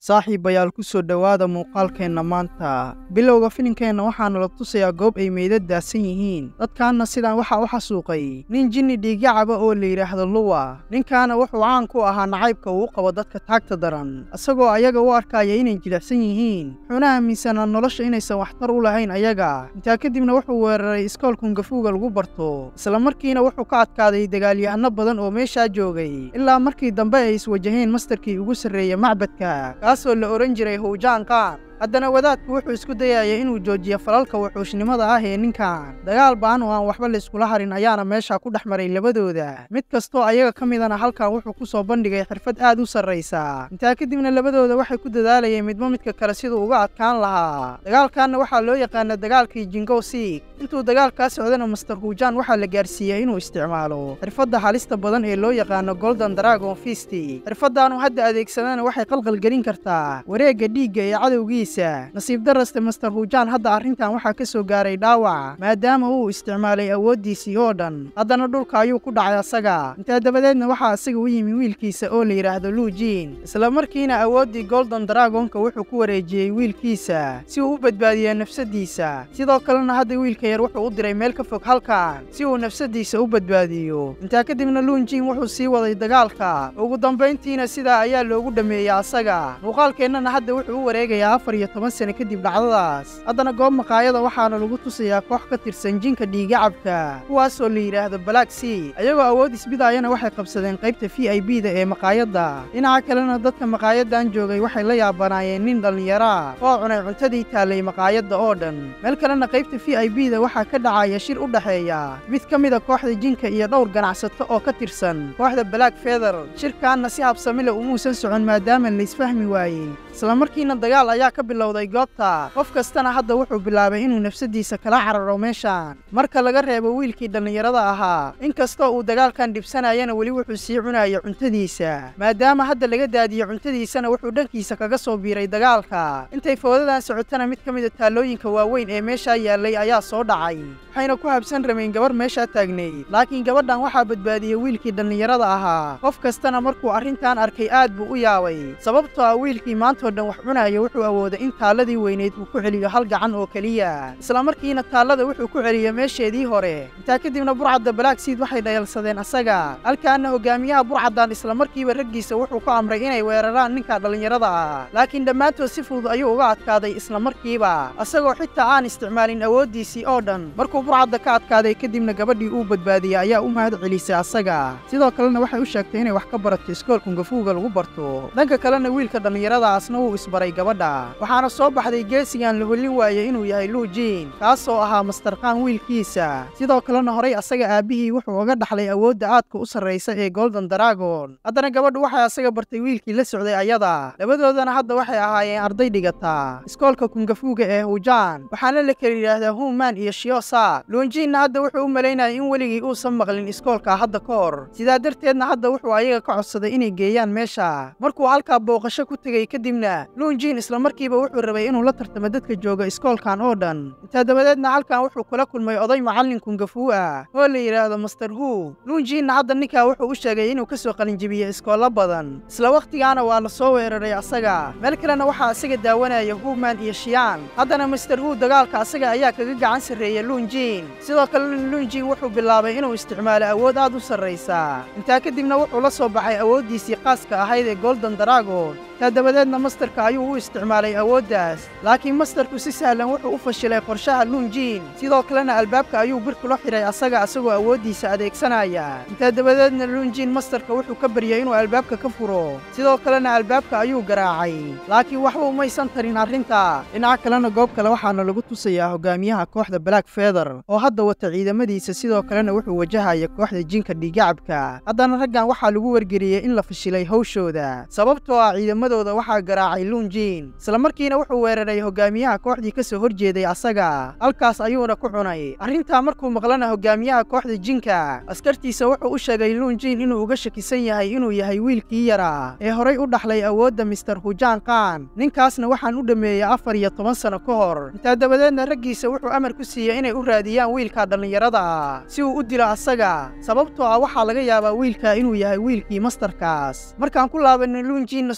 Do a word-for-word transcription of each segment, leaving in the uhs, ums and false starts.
saaxiibayaal ku soo dhowaada muuqaalkeenna maanta bilowga filimkeenna waxaana la tusayaa goob ay meydad daadsan yihiin dadkaanna sidaan waxaa u xasuuqay nin jinni dhiiggacaba oo la yidhaahdo luwa ninkaana wuxuu caan ku ahaa nacaybka uu qabo dadka taagta daran isagoo ayaga u arkaya inay jilicsan yihiin wuxuuna aaminsanaa nolosha inaysan waxtar u lahayn ayaga intaa kadibna wuxuu weeraray iskool kungafuuga lagu barto isla markiina wuxuu ka adkaaday dagaalyahano badan oo meeshaa joogay ilaa markii dambe ay iswajaheen mastarkii ugu sarreeya macbadka kaasoo la ohan jiray howjaan qaar haddana wadaadku wuxuu isku dayaya inuu joojiyo falalka wuxuushnimada ah ee ninkan dagaal ba'an oo aan waxba layskula harin ayaana meesha ku dhex maray labadooda mid kastoo ayaga ka midana halkan wuxuu ku soo bandhigay xirfad aad u sarraysa intaa kadibna labadooda waxay ku dadaalayeen midba midka kale siduu uga adkaan lahaa dagaalkanna waxaa loo yaqaana dagaalkii jingow siig intuu dagaalkaa socdana master huujaan waxaa la gaarsiiyey inuu isticmaalo xirfadda halista badan ee loo yaqaano golden dragon fisti xirfaddaanu hadda adeegsadana waxay qalqalgelin kartaa wareegga dhiigga ee cadowgiisa nasiib daraste master huujaan hadda arrintan waxaa ka soo gaaray dhaawac maadaama uu isticmaalay awooddiisii oo dhan haddana dhulka ayuu ku dhacay asaga intaa dabadeedna waxaa isaga u yimi wiilkiisa oo la yidhaahdo luujiin isla markiina awooddii golden dragonka wuxuu ku wareejiyey wiilkiisa si uu u badbaadiyo nafsaddiisa sidoo kalena hadda wiilka yar wuxuu u diray meel ka fog halkan si uu nafsaddiisa u badbaadiyo intaa kadibna luunjiin wuxuu sii waday dagaalka ugu dambayntiina sidaa ayaa loogu dhammeeyey asaga muuqaalkeennana hadda wuxuu u wareegayaa afar iyo toban sano kadib dhacdadaas haddana goob maqaayada waxaana lagu tusayaa koox ka tirsan jinka dhiigacabka kuwaasoo la yidhaahdo black sea ayagoo awood isbidaayana waxay qabsadeen qaybta v i b da ee maqaayadda dhinaca kalena dadka maqaayadan joogay waxay la yaabanaayeen nin dhallinyara oo cunay cuntadii taallay maqaayadda oo dhan meel kalena qaybta v i b da waxaa ka dhacaya shir u dhexeeya mid ka mida kooxda jinka iyo dhowr ganacsato oo ka tirsan kooxda black feather shirkaanna si habsami leh umuusan socon maadaama laysfahmi waayey isla markiina dagaal ayaa ka bilowday goobta qof kastana hadda wuxuu bilaabay inuu nafsaddiisa kala cararo meeshaan marka laga reebo wiilkii dhallinyarada ahaa inkastoo uu dagaalkan dhibsanayana weli wuxuu sii cunaya cuntadiisa maadaama hadda laga daadiyo cuntadiisana wuxuu dhankiisa kaga soo biiray dagaalka intay foodadan socotana mid ka mida taallooyinka waaweyn ee meeshaa yaallay ayaa soo dhacay waxayna ku habsan rabeen gabar meeshaa taagnayd laakiin gabadhan waxaa badbaadiyey wiilkii dhallinyarada ahaa qof kastana markuu arrintan arkay aad buu u yaabay sababtoo ah wiilkii maantoo dhan wax cunaya wuxuu awooday in taalladii weyneyd uu ku celiyo hal gacan oo keliya isla markiina taallada wuxuu ku celiyo meesheedii hore intaa kadibna burcadda black seed waxay dhayalsadeen asaga halkaana hogaamiyaha burcaddan isla markiiba raggiisa wuxuu ku amray inay weeraraan ninka dhallinyarada ah laakiin dhammaantood si fudud ayuu uga adkaaday isla markiiba asagoo xitaa aan isticmaalin awooddiisii oo dhan markuu burcadda ka adkaaday kadibna gabadhii uu badbaadiyey ayaa u mahad celisay asaga sidoo kalena waxay u sheegtay inay wax ka barato iskool kungafuuga lagu barto dhanka kalena wiilka dhallinyaradaasna wuu isbaray gabadha waxaana soo baxday geesigan la hollin waayey inuu yahay luujiin kaasoo ahaa mastarqaan wiilkiisa sidoo kalena horay asaga aabbihii wuxuu uga dhaxlay awoodda aadka u sarraysa ee golden dragon haddana gabadhu waxay asaga bartay wiilkii la socday ayada labadoodana hadda waxay ahaayeen arday dhigataa iskoolka kungafuuga ee huujaan waxaana la kala yidhaahdaa huumaan iyo shiyosa luunjiinna hadda wuxuu u malaynayay in weligii uusan maqlin iskoolka hadda ka hor sidaa darteedna hadda wuxuu ayaga ka codsaday inay geeyaan meesha markuu halkaa booqasho ku tegey kadibna luunjiin isla markiiba wuxuu rabay inuu la tartamo dadka jooga iskoolkan oo dhan intaa dabadeedna halkan wuxuu kula kulmay oday macallin kungafuu ah oo la yidhaahdo master huu luunjiinna hadda ninkaa wuxuu u sheegay inuu ka soo qalinjibiyey iskoollo badan isla wakhtigaana waa la soo weeraray asaga meel kalena waxaa isaga daawanaya huumaan iyo shiyaan haddana master huu dagaalka asaga ayaa kaga gacan sarreeya luunjiin sidoo kalena luunjiin wuxuu bilaabay inuu isticmaalo awood aad u sarraysa intaa kadibna wuxuu la soo baxay awooddiisii qaaska ahayd ee golden dragon taa dabadeedna mastarka ayuu u isticmaalay awooddaas laakiin mastarku si sahlan wuxuu u fashilay qorshaha luunjiin sidoo kalena albaabka ayuu bir kula xidhay asaga asagoo awooddiisa adeegsanaya intaa dabadeedna luunjiin mastarka wuxuu ka baryay inuu albaabka ka furo sidoo kalena albaabka ayuu garaacay laakiin waxba umaysan tarin arrinta dhinaca kalena goob kale waxaana lagu tusayaa hogaamiyaha kooxda black feather oo hadda wata ciidamadiisa sidoo kalena wuxuu wajahaya kooxda jinka dhiigacabka haddana raggan waxaa lagu wargeliyey in la fashilay hawshooda sababtoo ah ciidamadooda waxaa garaacay luunjiin isla markiina wuxuu weeraray hogaamiyaha kooxdii ka soo horjeeday asaga halkaas ayuuna ku cunay arrintaa markuu maqlana hogaamiyaha kooxda jinka askartiisa wuxuu u sheegay luunjiin inuu uga shakisan yahay inuu yahay wiilkii yaraa ee horay u dhaxlay awoodda mister hujaan qaan ninkaasna waxaan u dhammeeyey afar iyo toban sano ka hor intaa dabadeedna raggiisa wuxuu amar ku siiyey inay u raadiyaan wiilka dhallinyarada ah si uu u dilo asaga sababtoo ah waxaa laga yaabaa wiilka inuu yahay wiilkii mastarkaas markaan ku laabanay luunjiinna subaxdii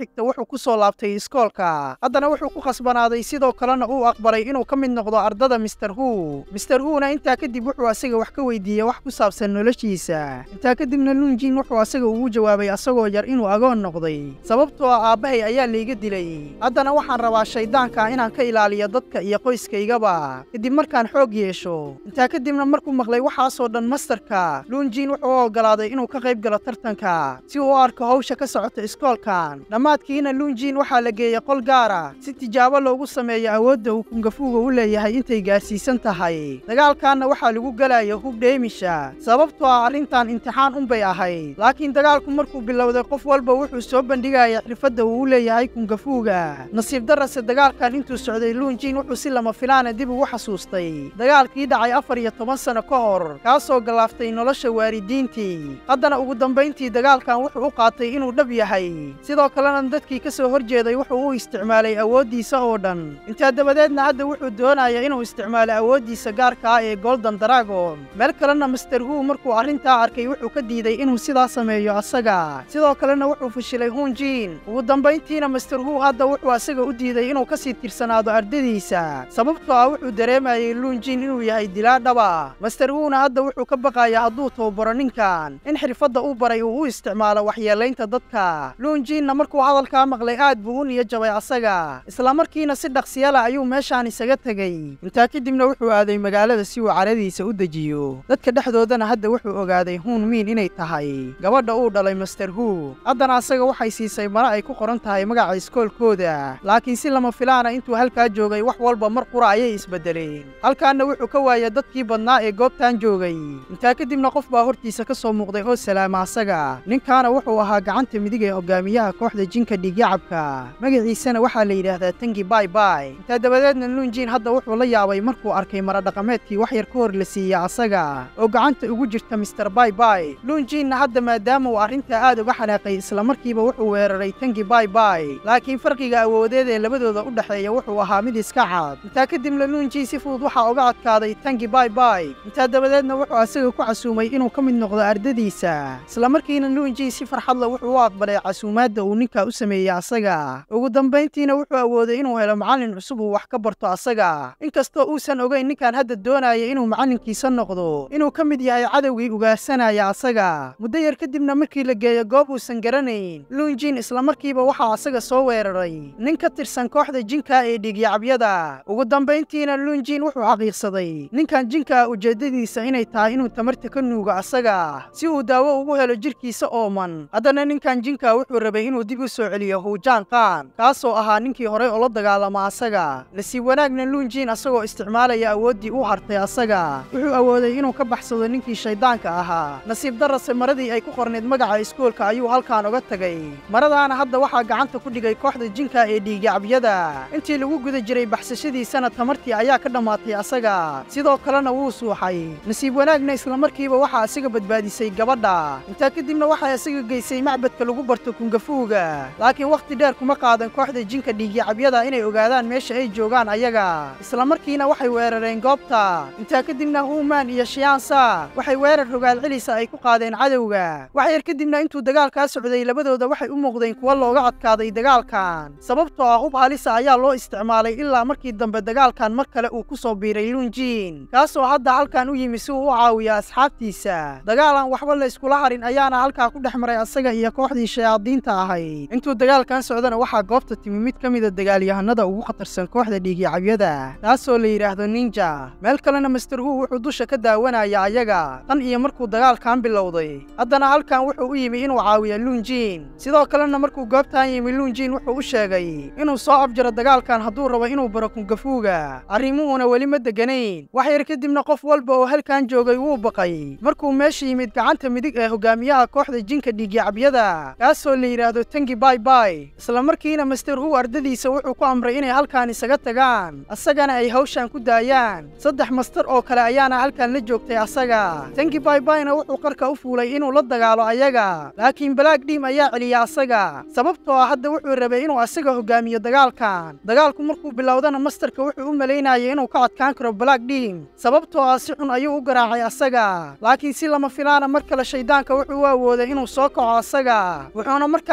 xigta wuxuu ku soo laabtay iskoolka haddana wuxuu ku khasbanaaday sidoo kalena uu aqbalay inuu ka mid noqdo ardada mister hu mister huna intaa kadib wuxuu asaga wax ka weydiiyey wax ku saabsan noloshiisa intaa kadibna lunjin wuxuu asaga ugu jawaabay asagoo yar inuu agoon noqday sababtoo ah aabbahay ayaa layga dilay haddana waxaan rabaa shayddaanka inaan ka ilaaliyo dadka iyo qoyskaygaba kadib markaan xoog yeesho intaa kadibna markuu maqlay waxaasoo dhan mastarka lunjin wuxuu u oggolaaday inuu ka qayb galo tartanka si uu u arko hawsha ka socota iskoolkan dhammaadkiina lunjin waxaa la geeyey qol gaara si tijaabo loogu sameeyo awoodda uu kungafuuga u leeyahay intay gaarsiisan tahay dagaalkaanna waxaa lagu gelaya hub dheemisha sababtoo ah arrintan imtixaan unbay ahayd laakiin dagaalku markuu bilowday qof walba wuxuu soo bandhigaya xirfadda uu u leeyahay kungafuuga nasiib darrase dagaalkan intuu socday lunjin wuxuu si lama filaana dib ugu xasuustay dagaalkii dhacay afar iyo toban sano ka hor kaasoo galaaftay nolosha waalidiintii haddana ugu dambayntii dagaalkan wuxuu u qaatay inuu dhab yahay sidoo kalena dadkii ka soo hor jeeday wuxuu u isticmaalay awooddiisa oo dhan intaa dabadeedna hadda wuxuu doonaya inuu isticmaalo awooddiisa gaarka ah ee golden dragon meel kalena mister hu markuu arrintaa arkay wuxuu ka diiday inuu sidaa sameeyo asaga sidoo kalena wuxuu fashilay hunjin ugu dambayntiina mister hu hadda wuxuu asaga u diiday inuu ka sii tirsanaado ardadiisa sababtoo ah wuxuu dareemayay lunjin inuu yahay dilaa dhaba mister huna hadda wuxuu ka baqayaa hadduu tababaro ninkan in xirfadda uu baray uu u isticmaalo waxyeelaynta dadka lunjinna markuu hadalkaa maqlay aad buu u niyo jabay asaga isla markiina si dhaqsiyala ayuu meeshaan isaga tegey intaa kadibna wuxuu aaday magaalada si uu caradiisa u dejiyo dadka dhexdoodana hadda wuxuu ogaaday hun miin inay tahay gabadha uu dhalay mister hu haddana asaga waxay siisay mara ay ku qoran tahay magaca iskoolkooda laakiin si lama filaana intuu halkaa joogay wax walba mar qura ayay isbedeleen halkaana wuxuu ka waayay dadkii badnaa ee goobtan joogay intaa kadibna qof baa hortiisa ka soo muuqday oo salaama asaga ninkaana wuxuu ahaa gacanta midig ee hogaamiyaha kooxda jinka dhiigyacabka magaciisana waxaa la yidhaahdaa tangi bay bay intaa dabadeedna lunjin hadda wuxuu la yaabay markuu arkay mara dhaqameedkii wax yar ka hor la siiyey asaga oo gacanta ugu jirta mister bay bay lunjinna hadda maadaama uu arrintaa aad uga xanaaqay isla markiiba wuxuu weeraray tangi bay bay laakiin farqiga awoodeed ee labadooda u dhexeeya wuxuu ahaa mid iska cad intaa kadibna lunjin si fudud waxaa uga adkaaday tangi bay bay intaa dabadeedna wuxuu asaga ku casuumay inuu ka mid noqdo ardadiisa isla markiina lunjin si farxad leh wuxuu u aqbalay casuumaadda uu ninkaa u sameeyey asaga ugu dambayntiina wuxuu awooday inuu helo macallin cusub uu wax ka barto asaga inkastoo uusan ogayn ninkan hadda doonaya inuu macallinkiisa noqdo inuu ka mid yahay cadowgii ugaarsanaya asaga muddo yar kadibna markii la geeyo goob uusan garanayn lunjin isla markiiba waxaa asaga soo weeraray nin ka tirsan kooxda jinka ee dhiigyacabyada ugu dambayntiina lunjin wuxuu xaqiiqsaday ninkan jinka ujeeddadiisa inay tahay inuu tamarta ka nuugo asaga si uu daawo ugu helo jirkiisa ooman haddana ninkan jinka wuxuu rabay inuu dib u soo celiyo huujaan qaan kaasoo ahaa ninkii horey oo la dagaalama asaga nasiib wanaagna lunjin asagoo isticmaalaya awooddii u hartay asaga wuxuu awooday inuu ka baxsado ninkii shayddaanka ahaa nasiib darrase maradii ay ku qorneed magaca iskoolka ayuu halkaan uga tagay maradaana hadda waxaa gacanta ku dhigay kooxda jinka ee dhiigyacabyada intii lagu guda jiray baxsashadiisana tamartii ayaa ka dhammaatay asaga sidoo kalena wuu suuxay nasiib wanaagna isla markiiba waxaa isaga badbaadisay gabadha intaa kadibna waxay isaga geysay macbadka lagu barto kungafuuga laakiin wakhti dheer kuma qaadan kooxda jinka dhiigyacabyada inay ogaadaan meesha ay joogaan ayaga isla markiina waxay weerareen goobta intaa kadibna huumaan iyo shiyaansa waxay weerar rogaal celisa ay ku qaadeen cadowga wax yar kadibna intuu dagaalkaa socday labadooda waxay u muuqdeen kuwa looga adkaaday dagaalkan sababtoo ah hub halisa ayaa loo isticmaalay ilaa markii dambe dagaalkan mar kale uu ku soo biiray lunjin kaasoo hadda halkan u yimi si uu u caawiyo asxaabtiisa dagaalan waxba la iskula harin ayaana halkaa ku dhex maray asaga iyo kooxdii shayaadiinta ahayd intuu dagaalkan socdana waxaa goobta timi mid ka mida dagaalyahanada ugu khatarsan kooxda dhiigyacabyada taasoo la yidhaahdo ninja meel kalena mister hu wuxuu dusha ka daawanaya ayaga tan iyo markuu dagaalkan bilowday haddana halkan wuxuu u yimi inuu caawiyo lunjin sidoo kalena markuu goobtan yimi lunjin wuxuu u sheegay inuu soo abjaro dagaalkan hadduu rabo inuu baro kungafuuga arrimuhuna weli ma deganayn wax yar kadibna qof walba oo halkan joogay wuu baqay markuu meesha yimid gacanta midig ee hogaamiyaha kooxda jinka dhiigyacabyada kaasoo la yidhaahdo tangi bay bay isla markiina mister hu ardadiisa wuxuu ku amray inay halkaan isaga tagaan asagana ay hawshan ku daayaan saddex mastar oo kale ayaana halkan la joogtay asaga tangi bay bayna wuxuu qarka u fuulay inuu la dagaalo ayaga laakiin black dhim ayaa celiya asaga sababtoo ah hadda wuxuu rabay inuu asaga hogaamiyo dagaalkan dagaalku markuu bilowdana mastarka wuxuu u malaynayay inuu ka adkaan karo black dhim sababtoo ah si xun ayuu u garaacay asaga laakiin si lama filaana mar kale shayddaanka wuxuu u awooday inuu soo kaco asaga wuxuuna markaan la soo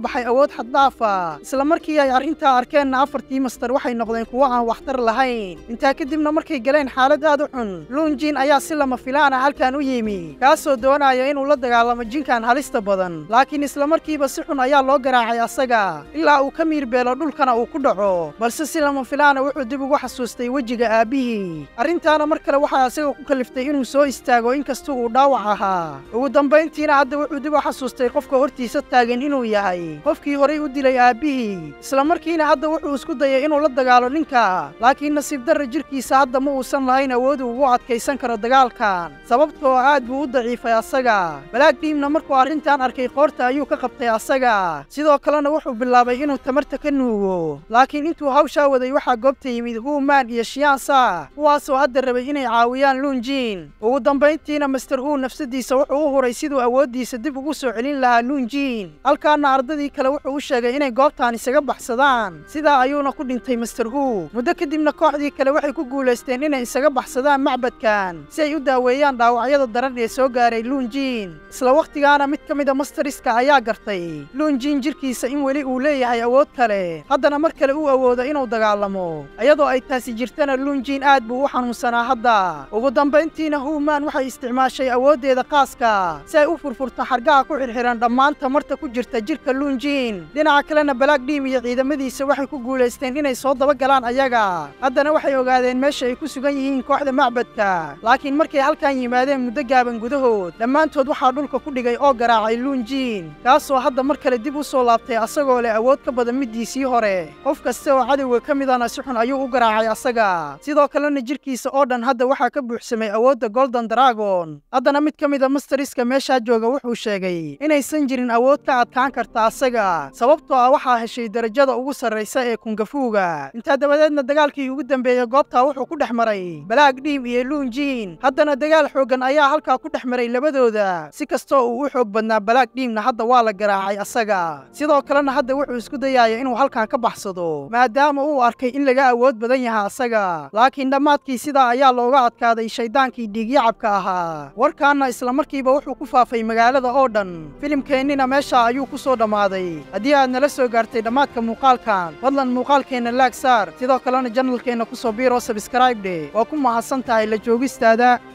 baxay awood xaddaafa isla markii ay arrintaa arkeenna afartii master waxay noqdeen kuwo aan waxtar lahayn intaa kadibna markay galeen xaalad aad u xun luunjin ayaa si lama filaan ah halkan u yimi kaasoo doonaya inuu la dagaalamo jinkan halista badan laakiin isla markiiba si xun ayaa loo garaacay asaga ilaa uu ka miirbeelo dhulkana uu ku dhaco balse si lama filaana wuxuu dib ugu xasuustay wejiga aabbihii arrintaana mar kale waxaa asaga ku kaliftay inuu soo istaago inkastuu uu dhaawac ahaa ugu dambayntiina hadda wuxuu dib u xasuustay qofka hortiisa taagan inuu yahay qofkii horay u dilay aabbihii isla markiina hadda wuxuu isku dayay inuu la dagaalo ninka laakiin nasiib darra jirkiisa hadda ma uusan lahayn awood uu ugu adkaysan karo dagaalkan sababtoo aad buu u daciifay asaga balaag dhiimna markuu arrintan arkay qoorta ayuu ka qabtay asaga sidoo kalena wuxuu bilaabay inuu tamarta ka nuugo laakiin intuu hawshaa waday waxaa goobta yimid huumaan iyo shiyaansa kuwaasoo hadda rabay inay caawiyaan luunjin ugu dambayntiina master huu nafsadiisa wuxuu u huray siduu awooddiisa dib ugu soo celin lahaa luunjin halkaana ardadii kale wuxuu u sheegay inay goobtaan isaga baxsadaan sidaa ayuuna ku dhintay master huu muddo kadibna kooxdii kale waxay ku guulaysteen inay isaga baxsadaan macbadkan si ay u daaweeyaan dhaawacyada daran ee soo gaaray luunjin isla wakhtigaana mid ka mid a masteriska ayaa gartay luunjin jirkiisa in weli uu leeyahay awood kale haddana mar kale uu awoodo inuu dagaalamo iyadoo ay taasi jirtana luunjin aad buu u xanuunsanaa hadda ugu dambayntiina huumaan waxay isticmaashay awooddeeda qaaska si ay u furfurto xargaha ku xirxiran dhammaan tamarta ku jirta jirka luunjin dhinaca kalena balaag dhiim iyo ciidamadiisa waxay ku guulaysteen inay soo dabagalaan ayaga haddana waxay ogaadeen meesha ay ku sugan yihiin kooxda macbadka laakiin markay halkan yimaadeen muddo gaaban gudahood dhammaantood waxaa dhulka ku dhigay oo garaacay luunjin kaasoo hadda mar kale dib u soo laabtay asagoo leh awood ka badan middiisii hore qof kasta oo cadowga ka midana si xun ayuu u garaacay asaga sidoo kalena jirkiisa oo dhan hadda waxaa ka buuxsamay awoodda golden dragon haddana mid ka mid a masteriska meeshaa jooga wuxuu sheegay inaysan jirin awood ka adkaan karta asaga sababtoo ah waxaa heshay darajada ugu sarraysa ee kungafuuga intaa dabadeedna dagaalkii ugu dambeeyey goobtaa wuxuu ku dhex maray balaag dhiim iyo luunjin haddana dagaal xooggan ayaa halkaa ku dhex maray labadooda si kastoo uu u xoog badnaa balaag dhiimna hadda waa la garaacay asaga sidoo kalena hadda wuxuu isku dayaaya inuu halkan ka baxsado maadaama uu arkay in laga awood badan yahay asaga laakiin dhammaadkii sidaa ayaa looga adkaaday shayddaankii dhiigyacabka ahaa warkaanna isla markiiba wuxuu ku faafay magaalada oo dhan filimkeennina meesha ayuu ku soo dhammaaday haddii aad nala soo gaartay dhammaadka muuqaalkan fadlan muuqaalkeenna laag saar sidoo kalena janalkeenna ku soo biiro sabskraibdhe waa ku mahadsan tahay la joogistaada